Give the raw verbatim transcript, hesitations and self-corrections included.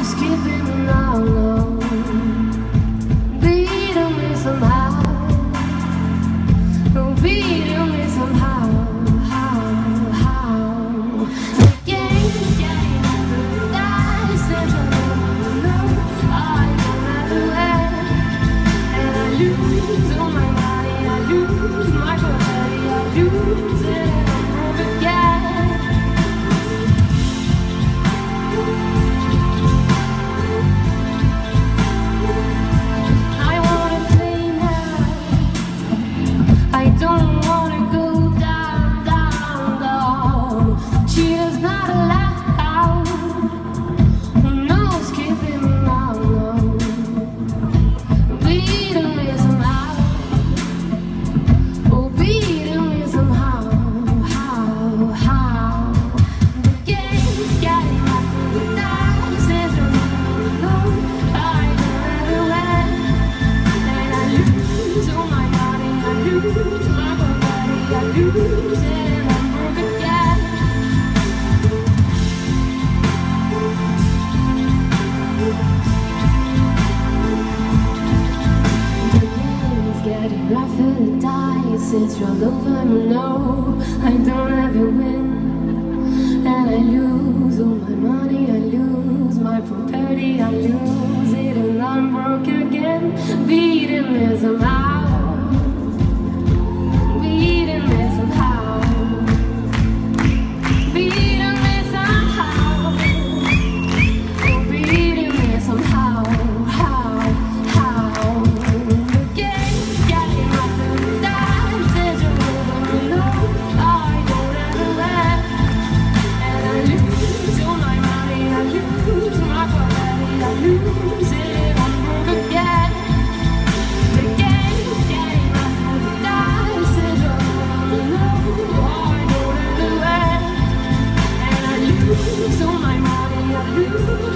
skipping along, beating me somehow, oh, beating me somehow, how, how. The game's getting the dice, and I don't know, I don't have to win, and I lose all my money, I lose my body, I lose it, and I'm broke again. It's all over, no, I don't ever win, and I lose all my money, I lose my property, I lose it, and I'm broke again, beating me somehow, beating me somehow, beating me somehow, oh, beating me somehow, how, how, the game's getting nothing down. So my money I lose.